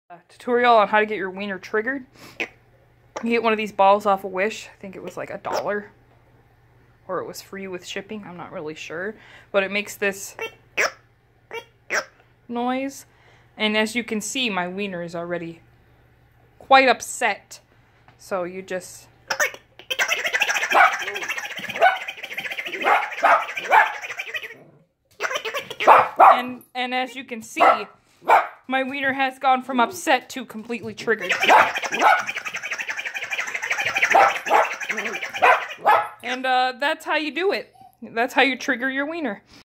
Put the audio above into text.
Tutorial on how to get your wiener triggered. You get one of these balls off of Wish. I think it was like $1. Or it was free with shipping. I'm not really sure. But it makes this noise. And as you can see, my wiener is already quite upset. So you just... And as you can see, my wiener has gone from upset to completely triggered. And that's how you do it. That's how you trigger your wiener.